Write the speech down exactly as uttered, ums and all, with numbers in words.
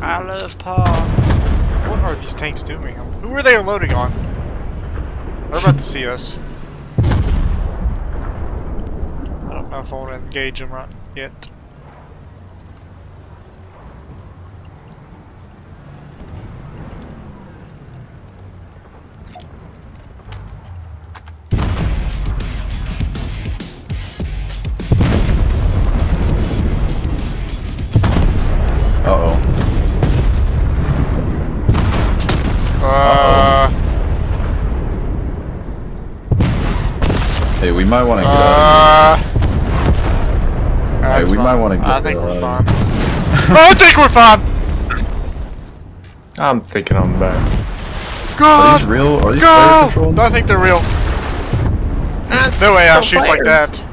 I love Paul. What are these tanks doing? Who are they unloading on? They're about to see us. I don't know if I want to engage them right yet. Uh-oh. Uh, hey, we might want to get uh, out of here. Hey, we fine. might want to get I think out we're of fine. here. I think we're fine! I'm thinking I'm back. Go! Are these real? Are these Go! player controlled? I think they're real. No way I shoots like that.